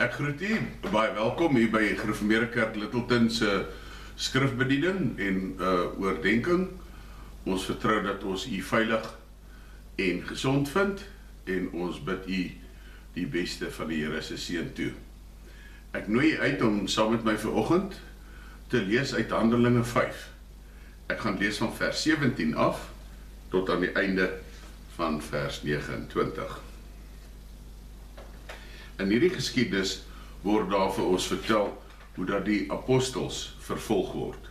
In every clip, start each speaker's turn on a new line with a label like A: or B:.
A: Ek groet u, baie welkom hier by Gereformeerde Kerk Littleton se skrifbediening en oordenking. Ons vertrou dat ons u veilig en gesond vind en ons bid u die beste van die Here se seën toe. Ek nooi u uit om saam met my vanoggend te lees uit Handelinge 5. Ek gaan lees van vers 17 af tot aan die einde van vers 29. In hierdie geskiedenis word daar vir ons vertel hoe dat die apostels vervolg word.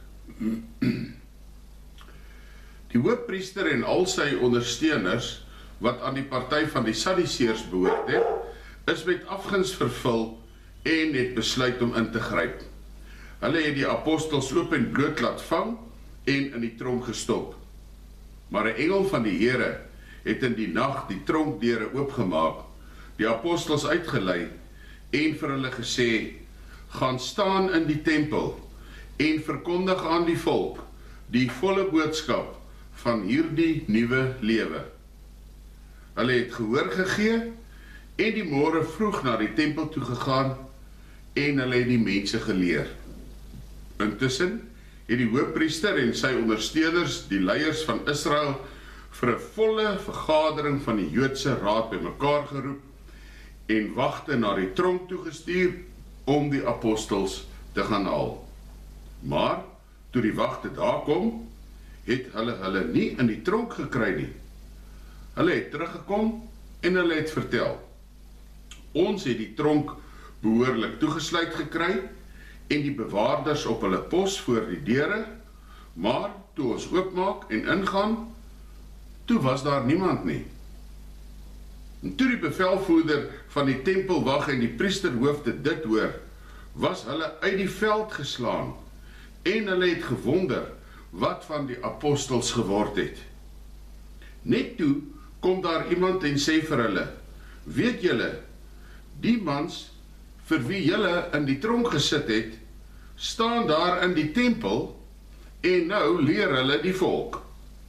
A: Die hoofpriester en al sy ondersteuners wat aan die party van die Sadduseërs behoort het, is met afguns vervul en het besluit om in te gryp. Hulle het die apostels oop en bloot laat vang en in die tronk gestop. Maar 'n engel van die Here het in die nag die tronkdeure oopgemaak, die apostels uitgelei en vir hulle gesê, gaan staan in die tempel en verkondig aan die volk die volle boodskap van hierdie nuwe lewe. Hulle het gehoor gegee en die môre vroeg na die tempel toe gegaan en hulle het die mense geleer. Intussen het die hoofpriester en sy ondersteuners, die leiers van Israel, vir 'n volle vergadering van die Joodse raad bymekaar geroep en wagte na die tronk toegestuur om die apostels te gaan haal. Maar toe die wagte daar kom, het hulle nie in die tronk gekry nie. Hulle het teruggekom en hulle het vertel, ons het die tronk behoorlik toegesluit gekry en die bewaarders op hulle pos voor die deure, maar toe ons oopmaak en ingaan, toe was daar niemand nie. En toe die bevelvoerder van die tempelwag en die priesterhoofde dit hoor, was hulle uit die veld geslaan en hulle het gewonder wat van die apostels geword het. Net toe kom daar iemand en sê vir hulle, weet julle, die mans vir wie julle in die tronk gesit het, staan daar in die tempel en nou leer hulle die volk.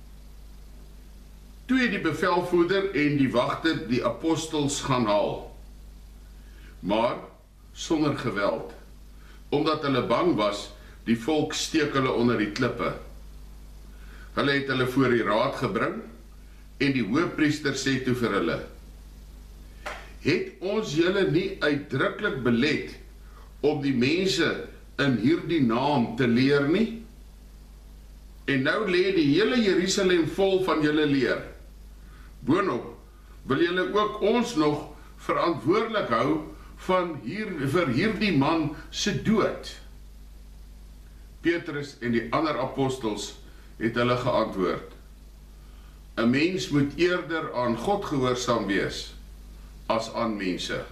A: Toe het die bevelvoerder en die wagte die apostels gaan haal, maar sonder geweld, omdat hulle bang was, die volk steek hulle onder die klippe. Hulle het hulle voor die raad gebring en die hoofpriester sê toe vir hulle, het ons julle nie uitdruklik belet om die mense in hierdie naam te leer nie? En nou lê die hele Jerusalem vol van julle leer. Boonop wil julle ook ons nog verantwoordelik hou vir hierdie man se dood. Petrus en die ander apostels het hulle geantwoord, 'n mens moet eerder aan God gehoorsaam wees as aan mense.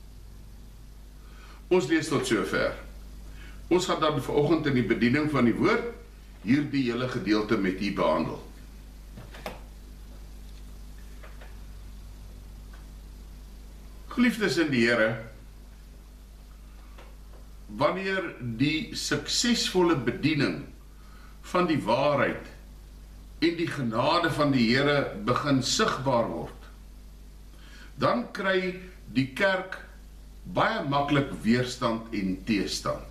A: Ons lees tot sover. Ons gaan dan vanoggend in die bediening van die woord hierdie hele gedeelte met u behandel. Geliefdes in die Here, wanneer die suksesvolle bediening van die waarheid en die genade van die Here begin sigbaar word, dan kry die kerk baie maklik weerstand en teestand.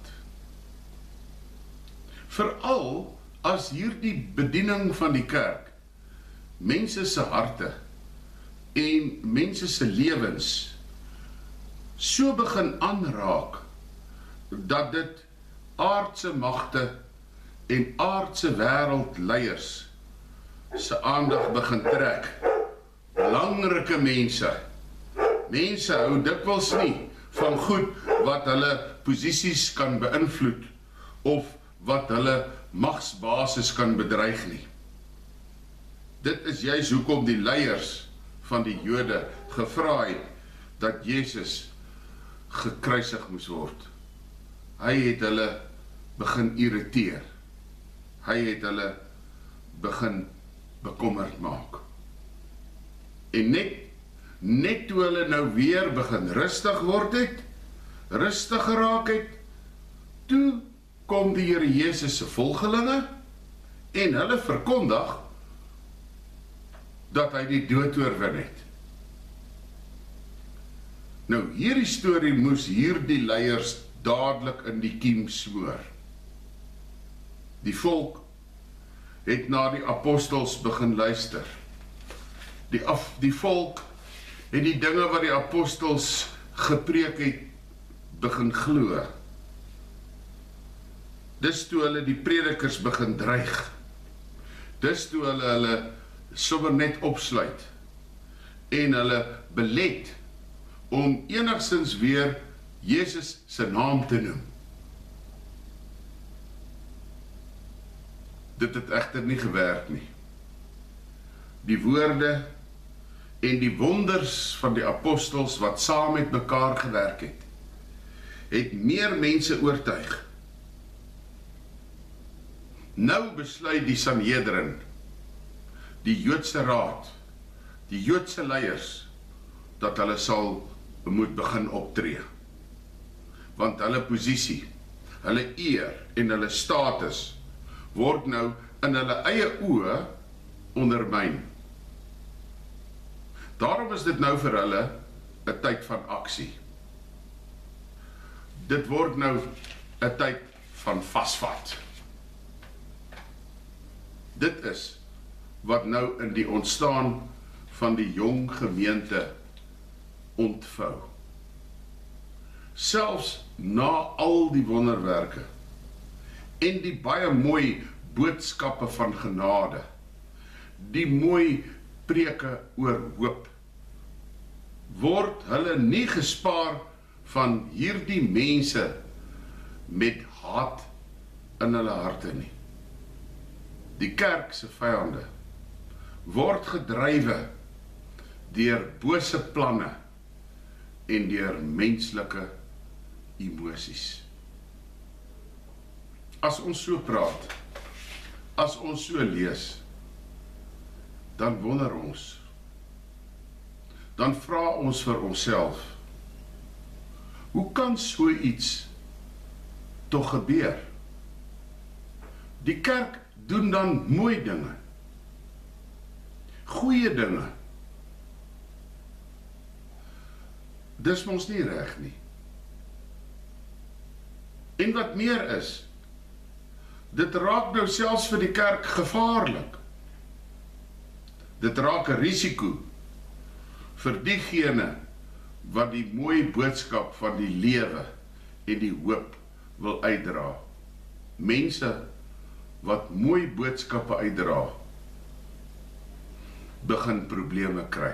A: Veral as hierdie bediening van die kerk mense se harte en mense se lewens so begin aanraak, dat dit aardse magte en aardse wêreldleiers se aandag begin trek. Belangrike mense hou dikwels nie van goed wat hulle posisies kan beïnvloed of wat hulle magsbasis kan bedreig nie. Dit is juis hoekom die leiers van die Jode gevra het dat Jesus gekruisig moes word. Hy het hulle begin irriteer. Hy het hulle begin bekommerd maak. En net toe hulle nou weer begin rustig word het, rustig geraak het, toe kom die Here Jesus se volgelinge en hulle verkondig dat hy die dood oorwin het. Nou, hierdie storie moes hierdie leiers dadelik in die kiem smoor. Die volk het na die apostels begin luister. Die volk het die dinge wat die apostels gepreek het, begin glo. Dis toe hulle die predikers begin dreig. Dis toe hulle sommer net opsluit en hulle belet om enigstens weer Jesus se naam te noem. Dit het egter nie gewerk nie. Die woorde en die wonders van die apostels wat saam met mekaar gewerk het meer mense oortuig. Nou besluit die Sanhedrin, die Joodse raad, die Joodse leiers, dat hulle sal moet begin optree. Want hulle posisie, hulle eer en hulle status word nou in hulle eie oë ondermyn. Daarom is dit nou vir hulle 'n tyd van aksie. Dit word nou 'n tyd van vasvat. Dit is wat nou in die ontstaan van die jong gemeente ontvou. Selfs na al die wonderwerke en die baie mooi boodskappe van genade, die mooi preke oor hoop, word hulle nie gespaar van hierdie mense met haat in hulle harte nie. Die kerk se vyande word gedrywe deur bose planne en deur menslike emosies. As ons so praat, as ons so lees, dan wonder ons, dan vra ons vir onsself, hoe kan so iets tog gebeur? Die kerk doen dan mooi dinge, goeie dinge. Dis mos nie reg nie. En wat meer is, dit raak nou selfs vir die kerk gevaarlik. Dit raak 'n risiko vir diegene wat die mooi boodskap van die lewe en die hoop wil uitdra. Mense wat mooi boodskappe uitdra, begin probleme kry.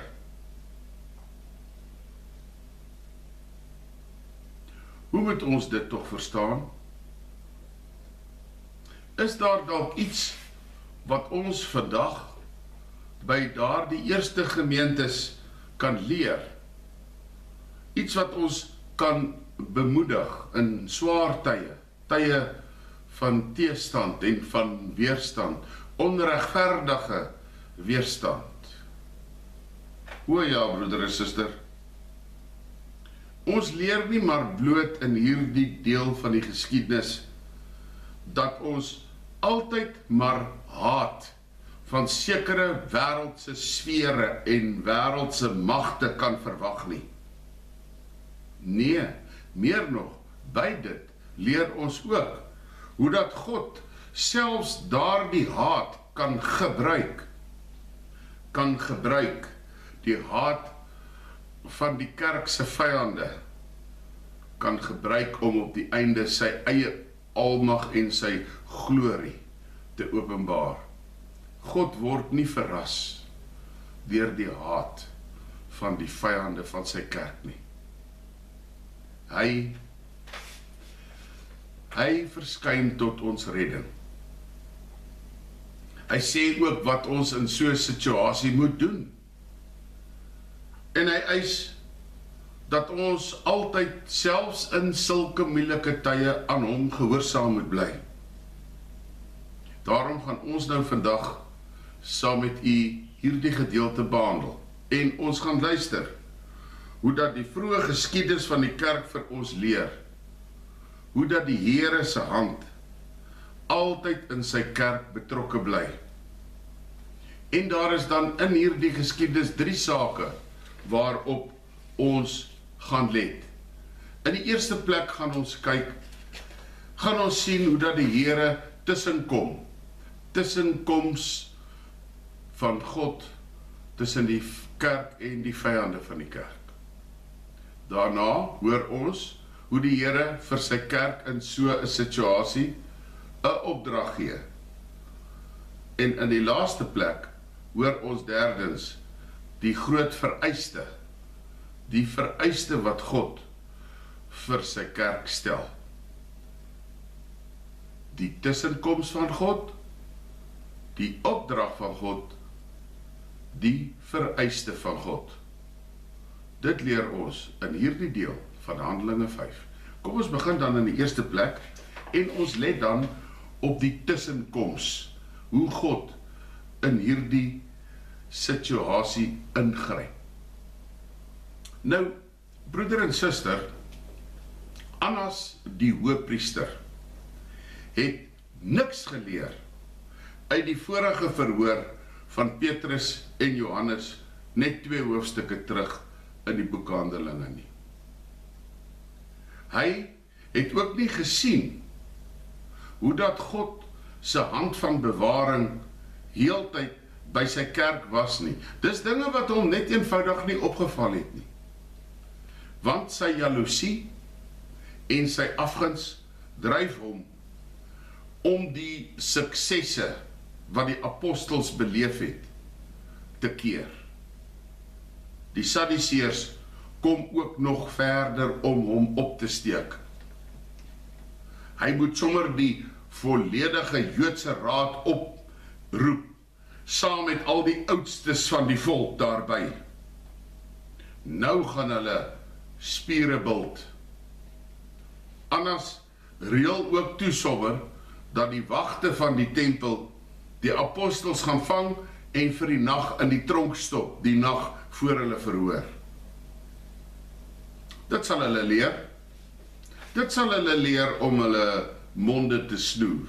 A: Hoe moet ons dit tog verstaan? Is daar dalk iets wat ons vandag by daardie eerste gemeentes kan leer? Iets wat ons kan bemoedig in swaar tye, tye van teestand en van weerstand, onregverdige weerstand. O ja, broeder en suster, ons leer nie maar bloot in hierdie deel van die geskiedenis dat ons altyd maar haat van sekere wêreldse sfere en wêreldse magte kan verwag nie. Nee, meer nog, by dit leer ons ook hoe dat God selfs daardie haat kan gebruik, die haat van die kerk se vyande kan gebruik om op die einde sy eie almag en sy glorie te openbaar. God word nie verras deur die haat van die vyande van sy kerk nie. Hy verskyn tot ons redding. Hy sê ook wat ons in so 'n situasie moet doen. En hy eis dat ons altyd, selfs in sulke moeilike tye, aan hom gehoorsaam moet bly. Daarom gaan ons nou vandag saam met u hierdie gedeelte behandel. En ons gaan luister hoe dat die vroeë geskiedenis van die kerk vir ons leer. Hoe dat die Here se hand altyd in sy kerk betrokke bly. En daar is dan in hierdie geskiedenis 3 sake waarop ons gaan let. In die eerste plek gaan ons kyk, gaan ons sien hoe dat die Here tussenkoms van God tussen die kerk en die vyande van die kerk. Daarna hoor ons hoe die Here vir sy kerk in so 'n situasie 'n opdrag gee. En in die laaste plek hoor ons derdens die groot vereiste, die vereiste wat God vir sy kerk stel. Die tussenkoms van God, die opdrag van God, die vereiste van God. Dit leer ons in hierdie deel van Handelinge 5. Kom ons begin dan in die eerste plek en ons let dan op die tussenkoms, hoe God in hierdie situasie ingryp. Nou, broeder en suster, Annas die hoëpriester het niks geleer uit die vorige verhoor van Petrus en Johannes net 2 hoofstukke terug in die boek Handelinge nie. Hy het ook nie gesien hoe dat God se hand van bewaring heeltyd by sy kerk was nie. Dis dinge wat hom net eenvoudig nie opgeval het nie. Want sy jaloesie en sy afguns dryf hom om die suksesse wat die apostels beleef het te keer. Die Sadduseërs kom ook nog verder om hom op te steek. Hy moet sommer die volledige Joodse raad oproep, saam met al die oudstes van die volk daarby. Nou gaan hulle spiere bult. Annas reël ook toe sommer dat die wagte van die tempel die apostels gaan vang en vir die nag in die tronk stop, die nag voor hulle verhoor. Dit sal hulle leer. Dit sal hulle leer om hulle monde te snoer.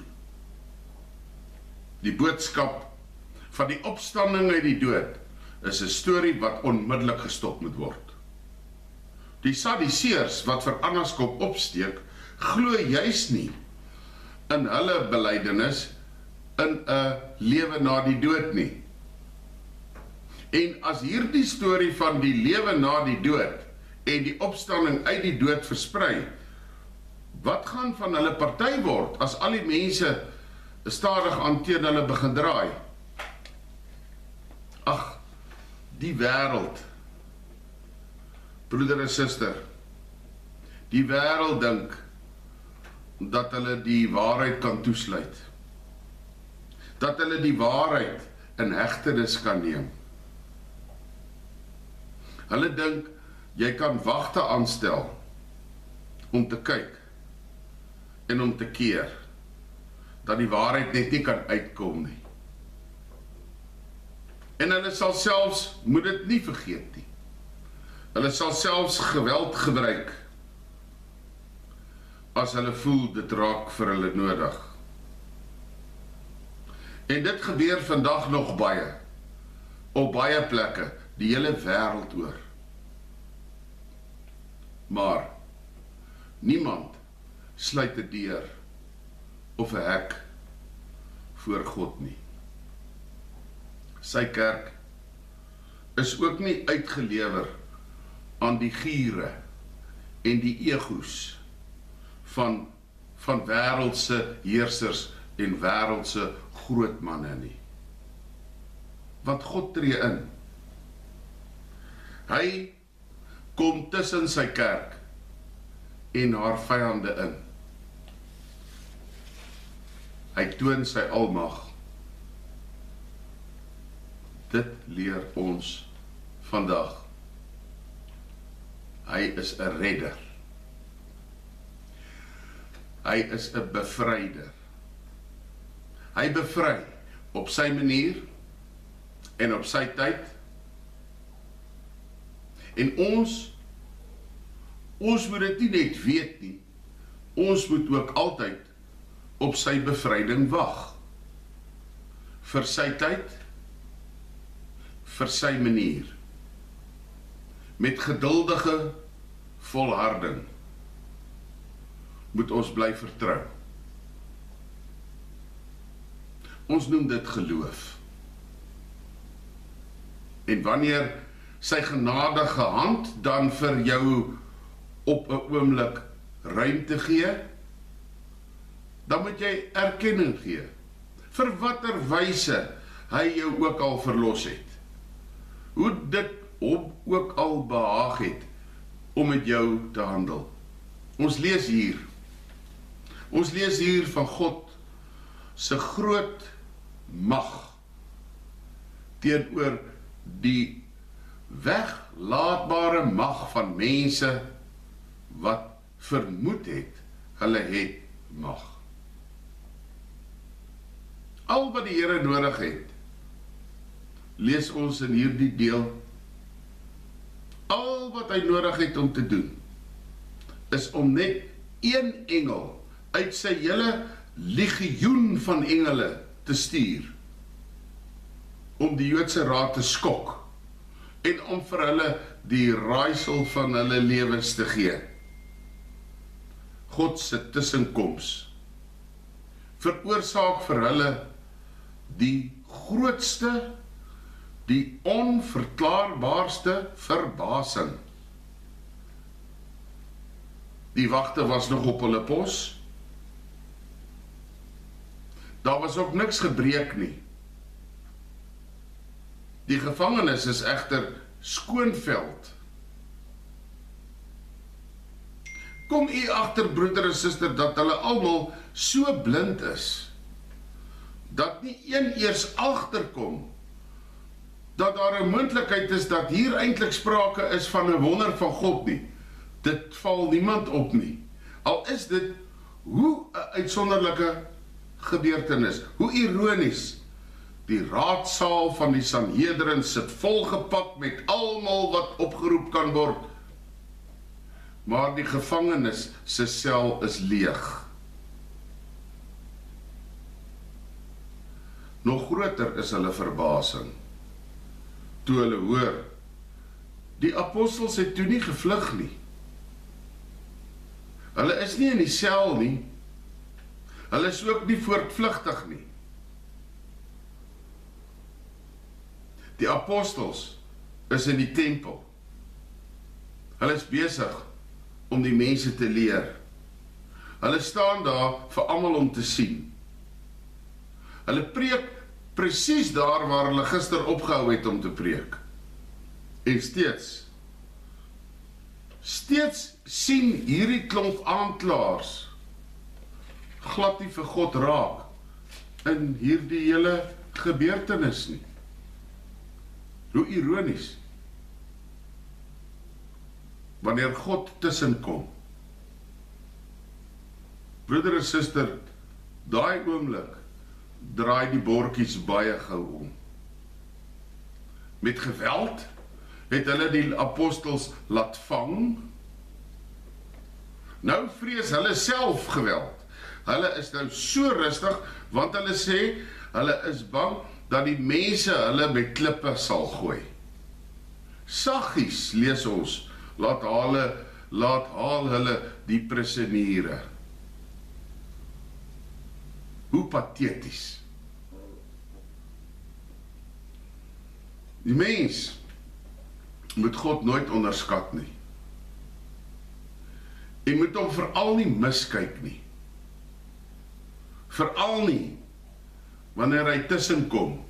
A: Die boodskap van die opstanding uit die dood is 'n storie wat onmiddellik gestop moet word. Die Sadduseërs wat vir Annas kop opsteek, glo juis nie in hulle belydenis in 'n lewe na die dood nie. En as hierdie storie van die lewe na die dood en die opstanding uit die dood versprei, wat gaan van hulle party word as al die mense stadig aan teen hulle begin draai? Ag, die wêreld, broeder en suster, die wêreld dink dat hulle die waarheid kan toesluit. Dat hulle die waarheid in hegtenis kan neem. Hulle dink jy kan wagte aanstel om te kyk en om te keer dat die waarheid net nie kan uitkom nie. En hulle sal selfs, moet dit nie vergeet nie, hulle sal selfs geweld gebruik as hulle voel dit raak vir hulle nodig. En dit gebeur vandag nog baie, op baie plekke, die hele wêreld oor. Maar niemand sluit 'n deur of 'n hek voor God nie. Sy kerk is ook nie uitgelewer aan die giere en die egos van wêreldse heersers en wêreldse grootmanne nie. Want God tree in. Hy kom tussen sy kerk en haar vyande in. Hy toon sy almag. Dit leer ons vandag. Hy is 'n redder. Hy is 'n bevryder. Hy bevry op sy manier en op sy tyd. En ons moet dit nie net weet nie, ons moet ook altyd op sy bevryding wag. Vir sy tyd, vir sy manier. Met geduldige volharding moet ons bly vertrou. Ons noem dit geloof. En wanneer sy genadige hand dan vir jou op 'n oomblik ruimte gee, dan moet jy erkenning gee, vir watter wyse hy jou ook al verlos het. Hoe dit hom ook al behaag het om met jou te handel. Ons lees hier van God se groot mag teenoor die weglaatbare mag van mense wat vermoed het, hulle het mag. Al wat die Here nodig het, lees ons in hierdie deel, al wat hy nodig het om te doen, is om net een engel uit sy hele legioen van engele te stuur, om die Joodse raad te skok, en om vir hulle die raaisel van hulle lewens te gee. God se tussenkoms veroorsaak vir hulle die grootste, die onverklaarbaarste verbasing. Die wagte was nog op hulle pos. Daar was ook niks gebreek nie. Die gevangenis is egter skoonveld. Kom u agter, broeder en suster, dat hulle almal so blind is, dat nie een eers agterkom, dat daar 'n moontlikheid is dat hier eintlik sprake is van 'n wonder van God nie. Dit val niemand op nie. Al is dit hoe 'n uitsonderlike gebeurtenis, hoe ironies. Die raadsaal van die Sanhedrin sit volgepak met almal wat opgeroep kan word. Maar die gevangenis se sel is leeg. Nog groter is hulle verbasing toe hulle hoor, die apostels het toe nie gevlug nie. Hulle is nie in die sel nie. Hulle is ook nie voortvlugtig nie. Die apostels is in die tempel. Hulle is besig om die mense te leer. Hulle staan daar vir almal om te sien. Hulle preek presies daar waar hulle gister opgehou het om te preek. En steeds sien hierdie klomp aanklaers glad nie vir God raak in hierdie hele gebeurtenis nie. Hoe ironies. Wanneer God tussenkom. Broeder en suster, daai oomblik draai die bordjies baie gou om. Met geweld het hulle die apostels laat vang. Nou vrees hulle self geweld. Hulle is nou so rustig, want hulle sê, hulle is bang dat die mense hulle met klippe sal gooi. Saggies, lees ons, laat haal hulle die prisoniere. Hoe patheties. Die mens moet God nooit onderskat nie. En moet hom veral nie miskyk nie. Veral nie wanneer hy tussenkom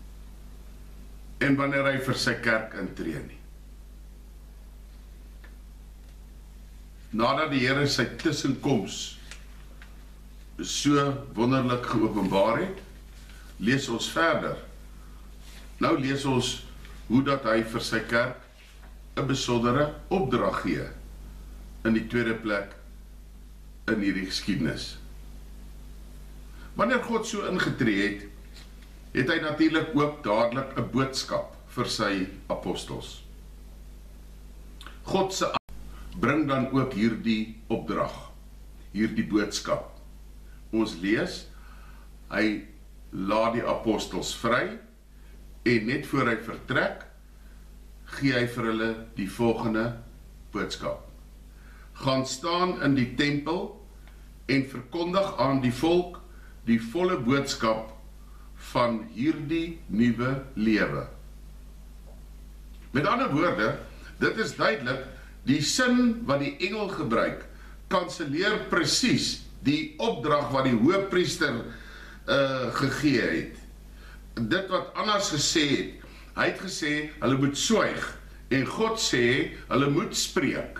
A: en wanneer hy vir sy kerk intree nie. Nadat die Here sy tussenkoms so wonderlik geopenbaar het, lees ons verder. Nou lees ons hoe dat hy vir sy kerk 'n besondere opdrag gee in die tweede plek in hierdie geskiedenis. Wanneer God so ingetree het, het hy natuurlik ook dadelik 'n boodskap vir sy apostels. God se bring dan ook hierdie opdrag, hierdie boodskap. Ons lees, hy laat die apostels vry, en net voor hy vertrek, gee hy vir hulle die volgende boodskap. gaan staan in die tempel en verkondig aan die volk die volle boodskap van hierdie nuwe lewe. Met ander woorde, dit is duidelik, die sin wat die engel gebruik, kanseleer presies die opdrag wat die hoëpriester gegee het. Dit wat Annas gesê het, hy het gesê, hulle moet swyg, en God sê, hulle moet spreek.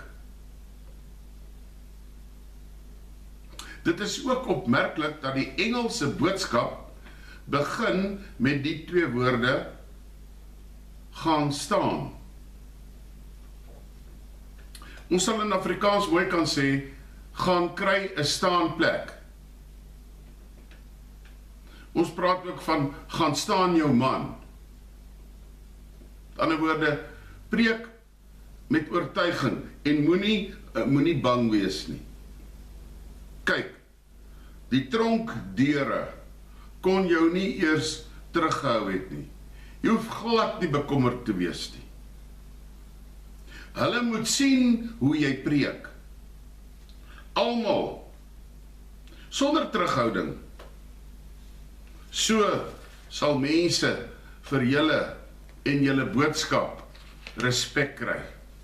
A: Dit is ook opmerklik dat die Engelse boodskap begin met die twee woorde, gaan staan. Ons sal in Afrikaans mooi kan sê, gaan kry 'n staanplek. Ons praat ook van, gaan staan jou man. Met ander woorde, preek met oortuiging, en moenie bang wees nie. Kyk, die tronkdeure kon jou nie eers teruggehou het nie. Jy hoef glad nie bekommerd te wees nie. Hulle moet sien hoe jy preek. Almal, sonder terughouding. So sal mense vir julle en julle boodskap respek kry.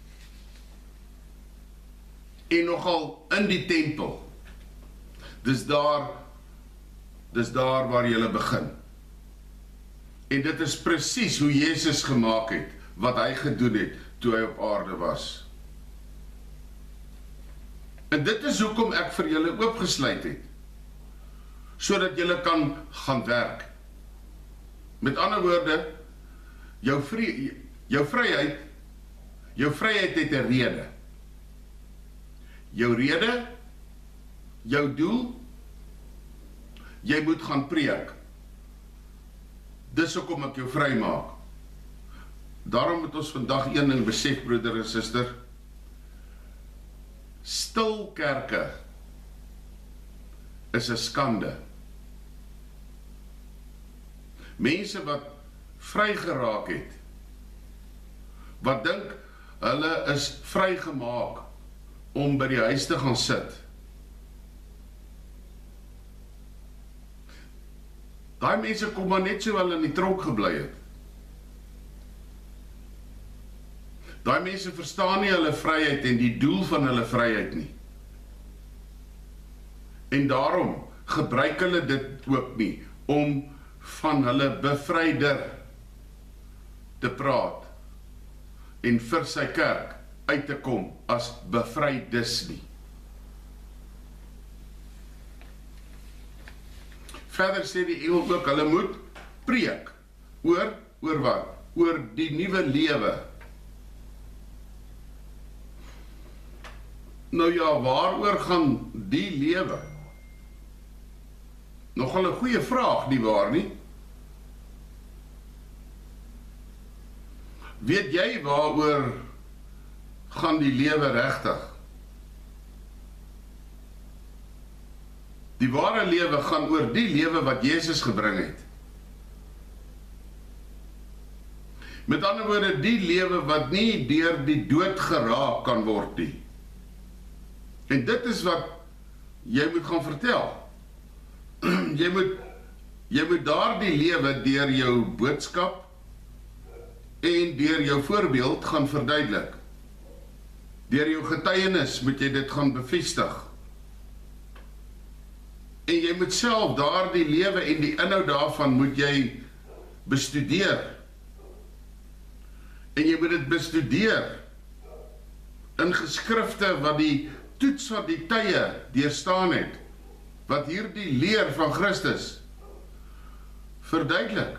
A: En nogal in die tempel. Dis daar waar julle begin. En dit is presies hoe Jesus gemaak het, wat hy gedoen het, toe hy op aarde was. En dit is hoekom ek vir julle oopgesluit het, sodat julle kan gaan werk. Met ander woorde, jou vryheid het 'n rede. Jou rede, jou doel, jy moet gaan preek. Dis hoekom ek jou vry maak. Daarom moet ons vandag een ding besef, broeder en suster. Stil kerke is 'n skande. Mense wat vry geraak het, wat dink hulle is vrygemaak om by die huis te gaan sit. Daai mense kom maar net so wel in die tronk gebly het. Daai mense verstaan nie hulle vryheid en die doel van hulle vryheid nie. En daarom gebruik hulle dit ook nie om van hulle bevryder te praat en vir sy kerk uit te kom as bevrydes nie. Verder sê die engel ook, hulle moet preek. Oor wat? Oor die nuwe lewe. Nou ja, waaroor gaan die lewe? Nogal 'n goeie vraag, nie waar nie? Weet jy waaroor gaan die lewe regtig? Die ware lewe gaan oor die lewe wat Jesus gebring het. Met ander woorde, die lewe wat nie deur die dood geraak kan word nie. En dit is wat jy moet gaan vertel. Jy moet daardie lewe deur jou boodskap en deur jou voorbeeld gaan verduidelik. Deur jou getuienis moet jy dit gaan bevestig. En jy moet self daardie lewe en die inhoud daarvan moet jy bestudeer. En jy moet dit bestudeer in geskrifte wat die toets van die tye deurstaan het, wat hierdie leer van Christus verduidelik.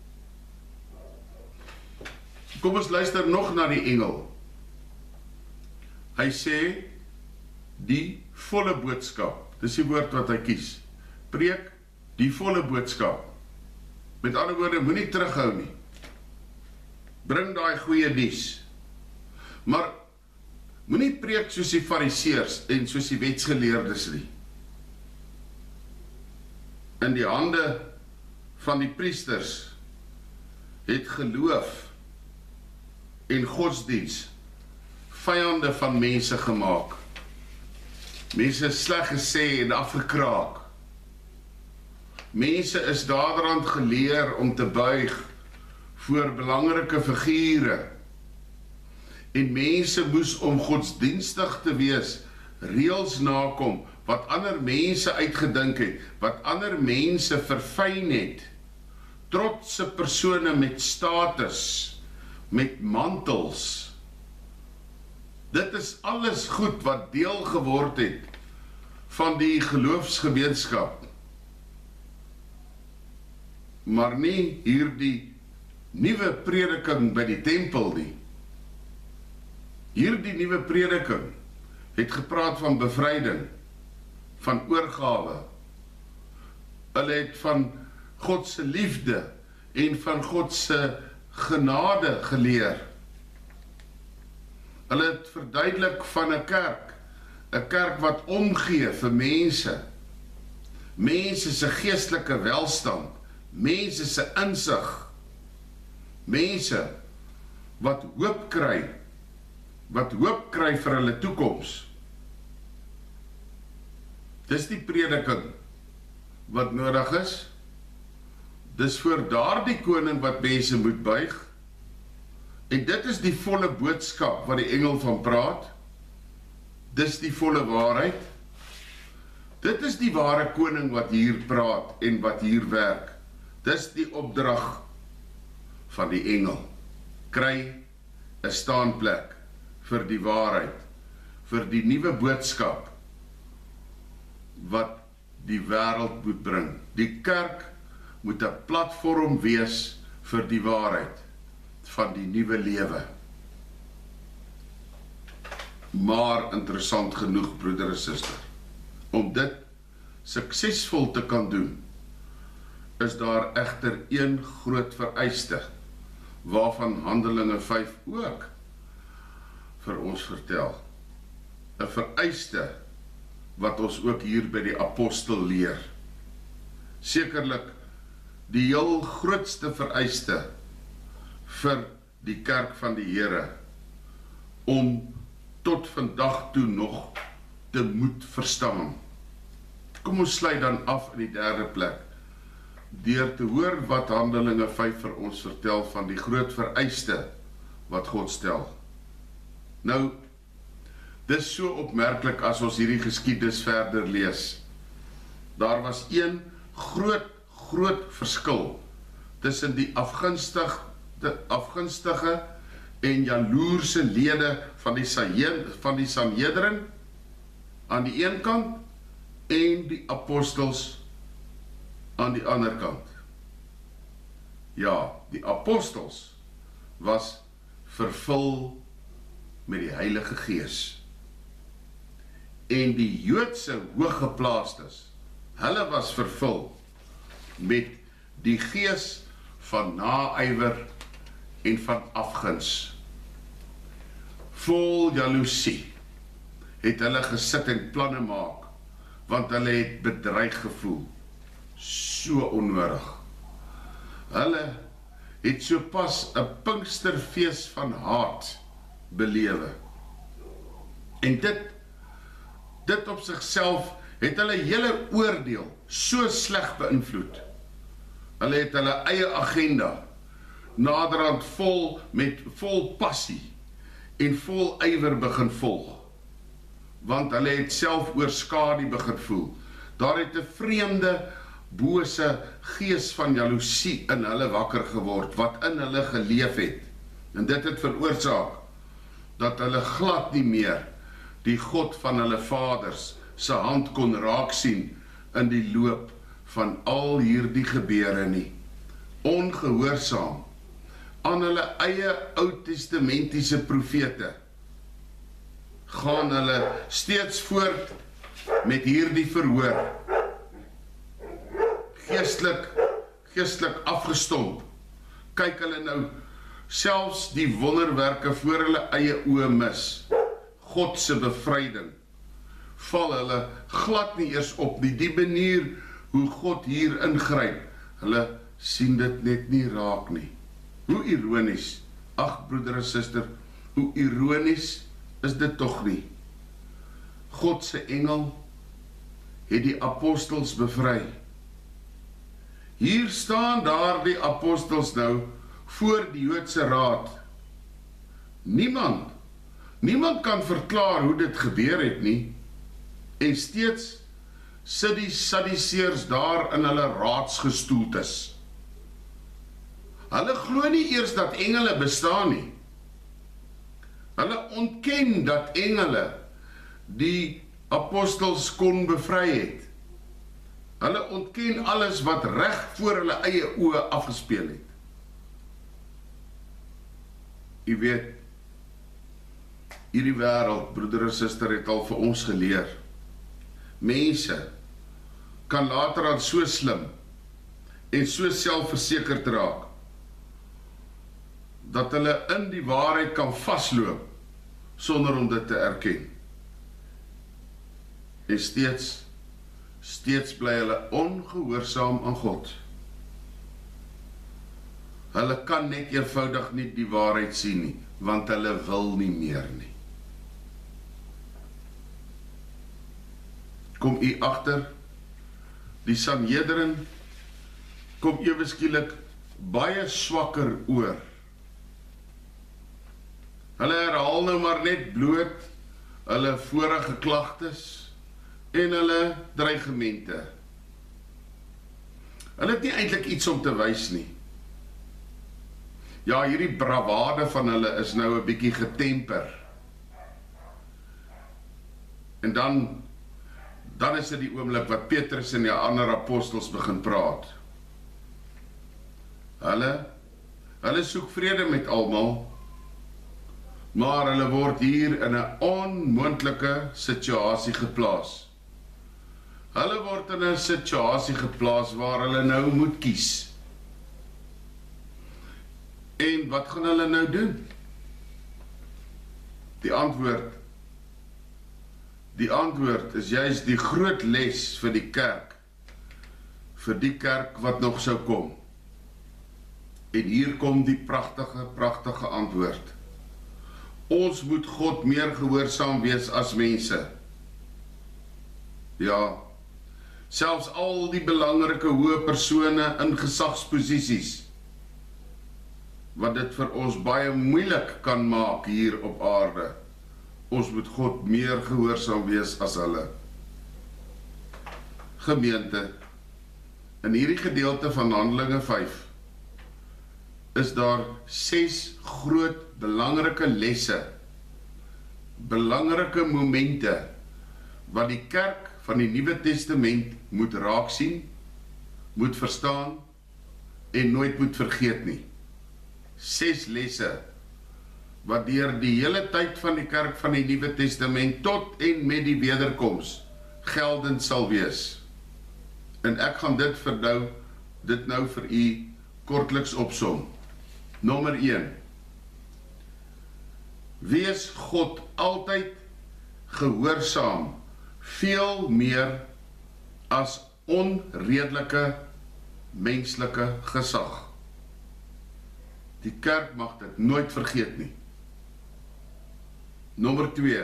A: Kom ons luister nog na die engel. Hy sê, die volle boodskap, dis die woord wat hy kies, preek die volle boodskap. Met ander woorde, moenie terughou nie. Bring daai goeie nuus. Maar moenie preek soos die fariseërs en soos die wetsgeleerdes nie. In die hande van die priesters het geloof en godsdiens vyande van mense gemaak. Mense is sleg gesê en afgekraak. Mense is daderhand geleer om te buig voor belangrike figure. En mense moes om godsdienstig te wees, reëls nakom, wat ander mense uitgedink het, wat ander mense verfyn het. Trotse persone met status, met mantels. Dit is alles goed wat deel geword het van die geloofsgemeenskap. Maar nie hierdie nuwe prediking by die tempel nie. Hierdie nuwe prediking het gepraat van bevryding, van oorgawe. Hulle het van God se liefde en van God se genade geleer. Hulle het verduidelik van 'n kerk wat omgee vir mense, mense se geestelike welstand, mense se insig, mense wat hoop kry vir hulle toekoms. Dis die prediking wat nodig is. Dis vir daardie koning wat mense moet buig. En dit is die volle boodskap wat die engel van praat. Dis die volle waarheid. Dit is die ware koning wat hier praat en wat hier werk. Dis die opdrag van die engel. Kry 'n staanplek vir die waarheid, vir die nuwe boodskap wat die wêreld moet bring. Die kerk moet 'n platform wees vir die waarheid van die nuwe lewe. Maar interessant genoeg, broeder en suster, om dit suksesvol te kan doen, is daar egter een groot vereiste, waarvan Handelinge 5 ook vir ons vertel. 'n Vereiste wat ons ook hier by die apostel leer. Sekerlik die heel grootste vereiste vir die kerk van die Here om tot vandag toe nog te moet verstaan. Kom ons sluit dan af in die derde plek deur te hoor wat Handelinge 5 vir ons vertel van die groot vereiste wat God stel. Nou, dis so opmerklik as ons hierdie geskiedenis verder lees. Daar was een groot verskil tussen die afgunstige en jaloerse lede van die Sanhedrin aan die een kant en die apostels aan die ander kant. Ja, die apostels was vervul met die Heilige Gees. En die Joodse hooggeplaastes, hulle was vervul met die gees van naaiwer en van afguns. Vol jaloesie het hulle gesit en planne maak, want hulle het bedreig gevoel. So onnodig. Hulle het so pas 'n Pinksterfees van haat belewe. En dit op sigself het hulle hele oordeel so sleg beïnvloed. Hulle het hulle eie agenda naderhand vol passie en vol ywer begin volg. Want hulle het self oorskadu begin voel. Daar het 'n vreemde, bose gees van jaloesie in hulle wakker geword, wat in hulle geleef het. En dit het veroorsaak dat hulle glad nie meer die God van hulle vaders se hand kon raak sien in die loop van al hierdie gebeure nie. Ongehoorsaam aan hulle eie Oud-testamentiese profete gaan hulle steeds voort met hierdie verhoor. Geestelik afgestomp. Kyk hulle nou selfs die wonderwerke voor hulle eie oë mis. God se bevryding. Val hulle glad nie eers op nie. Die manier hoe God hier ingryp. Hulle sien dit net nie raak nie. Hoe ironies. Ag broeder en suster, hoe ironies is dit tog nie. God se engel het die apostels bevry. Hier staan daar die apostels nou voor die Joodse raad. Niemand kan verklaar hoe dit gebeur het nie, en steeds sit die Sadduseërs daar in hulle raadsgestoeltes. Hulle glo nie eers dat engele bestaan nie. Hulle ontken dat engele die apostels kon bevry het. Hulle ontken alles wat reg voor hulle eie oë afgespeel het. U weet, hierdie wêreld, broeder en suster, het al vir ons geleer. Mense kan later aan so slim en so selfversekerd raak, dat hulle in die waarheid kan vasloop, sonder om dit te erken. En steeds bly hulle ongehoorsaam aan God. Hulle kan net eenvoudig nie die waarheid sien nie, want hulle wil nie meer nie. Kom u agter, die Sanhedrin kom ewe skielik baie swakker oor. Hulle herhaal nou maar net bloot hulle vorige klagtes en hulle dreigemente. Hulle het nie eintlik iets om te wys nie. Ja, hierdie bravade van hulle is nou 'n bietjie getemper. En dan is dit die oomblik wat Petrus en die ander apostels begin praat. Hulle soek vrede met almal, maar hulle word hier in 'n onmoontlike situasie geplaas. Hulle word in 'n situasie geplaas waar hulle nou moet kies. En wat gaan hulle nou doen? Die antwoord is juist die groot les vir die kerk wat nog sou kom. En hier kom die pragtige antwoord. Ons moet God meer gehoorsaam wees as mense. Ja, selfs al die belangrike hoë persone in gesagsposisies, wat dit vir ons baie moeilik kan maak hier op aarde. Ons moet God meer gehoorsaam wees as hulle. Gemeente, in hierdie gedeelte van Handelinge 5 is daar 6 groot belangrike lesse, belangrike momente, wat die kerk van die Nuwe Testament moet raak sien, moet verstaan en nooit moet vergeet nie. 6 lesse, wat deur die hele tyd van die kerk van die Nuwe Testament tot en met die wederkoms geldend sal wees. En ek gaan dit nou vir u kortliks opsom. Nommer 1. Wees God altyd gehoorsaam, veel meer as onredelike menslike gesag. Die kerk mag dit nooit vergeet nie. Nommer 2.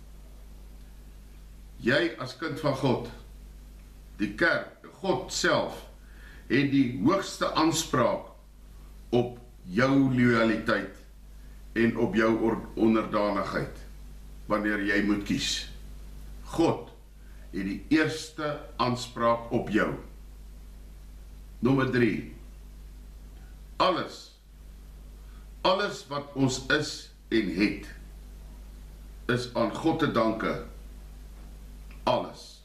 A: Jy as kind van God, die kerk, God self, het die hoogste aanspraak op jou loyaliteit en op jou onderdanigheid, wanneer jy moet kies. God het die eerste aanspraak op jou. Nommer 3. Alles wat ons is en het, is aan God te danke. Alles.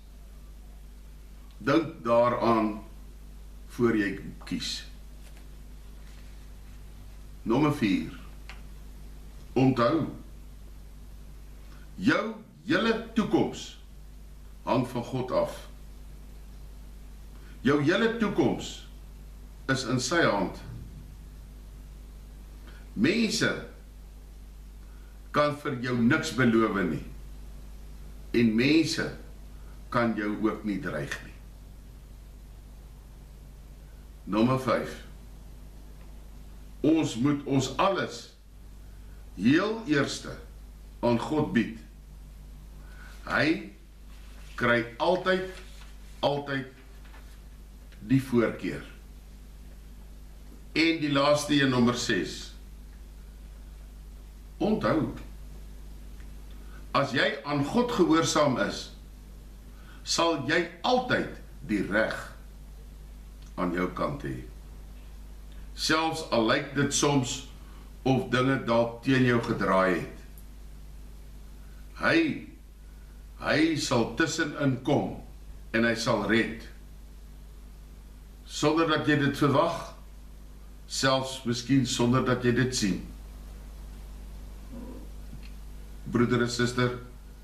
A: Dink daaraan voor jy kies. Nommer 4. Onthou, jou hele toekoms hang van God af. Jou hele toekoms is in sy hand. Mense kan vir jou niks beloof nie. En mense kan jou ook nie dreig nie. Nommer 5. Ons moet ons alles heel eerste aan God bied. Hy kry altyd die voorkeur. En die laaste een, nommer 6. Onthou, as jy aan God gehoorsaam is, sal jy altyd die reg aan jou kant hê. Selfs al lyk dit soms of dinge dalk teen jou gedraai het. Hy sal tussenin kom en hy sal red. Sonder dat jy dit verwag, selfs miskien sonder dat jy dit sien. Broeder en suster,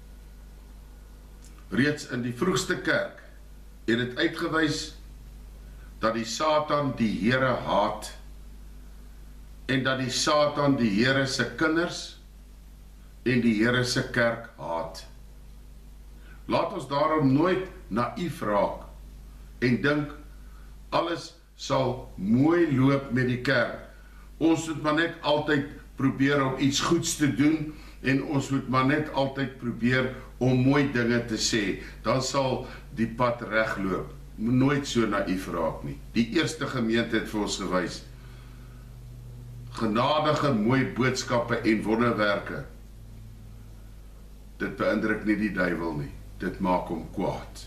A: reeds in die vroegste kerk het dit uitgewys dat die Satan die Here haat en dat die Satan die Here se kinders en die Here se kerk haat. Laat ons daarom nooit naïef raak en dink alles sal mooi loop met die kerk. Ons moet maar net altyd probeer om iets goeds te doen en ons moet maar net altyd probeer om mooi dinge te sê. Dan sal die pad regloop. Moet nooit so naïef raak nie. Die eerste gemeente het vir ons gewys. Genadige mooi boodskappe en wonderwerke. Dit beïndruk nie die duiwel nie. Dit maak hom kwaad.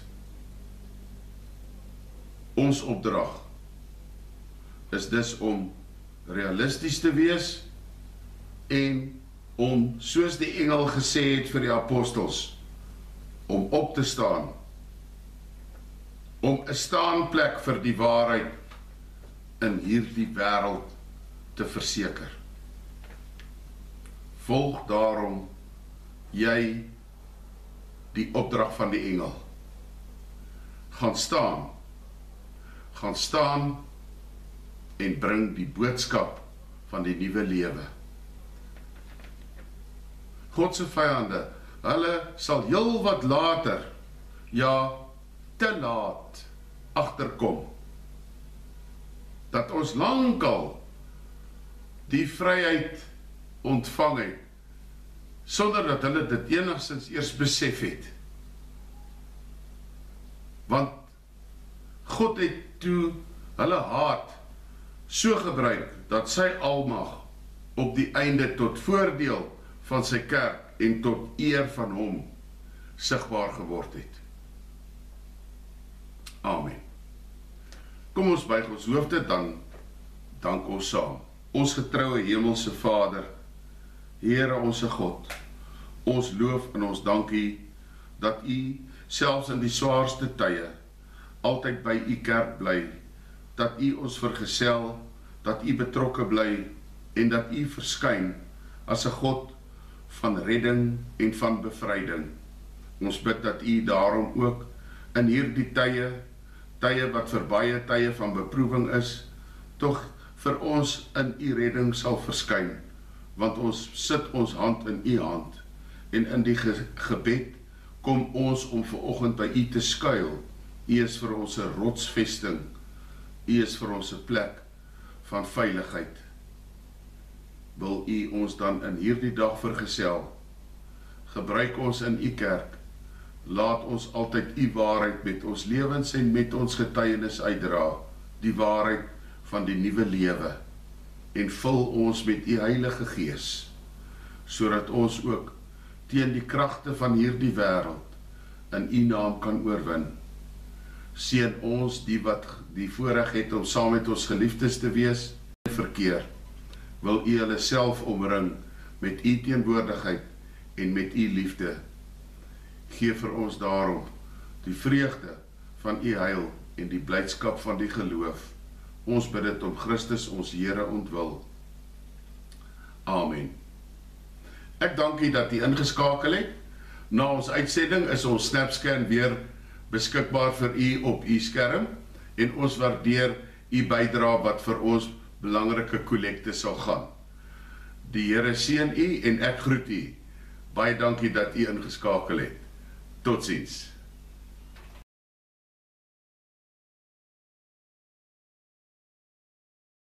A: Ons opdrag is dus om realisties te wees en om, soos die engel gesê het vir die apostels, om op te staan, om 'n staanplek vir die waarheid in hierdie wêreld te verseker. Volg daarom jy die opdrag van die engel. Gaan staan en bring die boodskap van die nuwe lewe. God se vyande, hulle sal heel wat later, ja, te laat agterkom, dat ons lankal die vryheid ontvang het, sonder dat hulle dit enigstens eers besef het. Want God het toe hulle haat so gebruik, dat sy almag op die einde tot voordeel van sy kerk en tot eer van hom sigbaar geword het. Amen. Kom ons buig ons hoofde, dan dank ons saam. Ons getroue hemelse Vader, Here onse God, ons loof en ons dank U dat U selfs in die swaarste tye altyd by U kerk bly, dat U ons vergesel, dat U betrokke bly en dat U verskyn as 'n God van redding en van bevryding. Ons bid dat U daarom ook in hierdie tye wat vir baie tye van beproewing is, tog vir ons in U redding sal verskyn, want ons sit ons hand in U hand, en in die gebed kom ons om vanoggend by U te skuil. U is vir ons 'n rotsvesting, U is vir ons 'n plek van veiligheid. Wil U ons dan in hierdie dag vergesel, gebruik ons in U kerk, laat ons altyd U waarheid met ons lewens en met ons getuienis uitdra, die waarheid van die nuwe lewe, en vul ons met U Heilige Gees, sodat ons ook teen die kragte van hierdie wêreld in U naam kan oorwin. Seën ons die wat die voorreg het om saam met ons geliefdes te wees in verkeer. Wil U hulle self omring met U teenwoordigheid en met U liefde. Geef vir ons daarom die vreugde van U heil en die blydskap van die geloof. Ons bid dit om Christus ons Here ontwil. Amen. Ek dank U dat U ingeskakel het. Na ons uitsending is ons snapscan weer beskikbaar vir U op U skerm en ons waardeer U bydrae wat vir ons belangrike kollekte sal gaan. Die Here seën U en ek groet U. Baie dankie dat U ingeskakel het. Totsiens.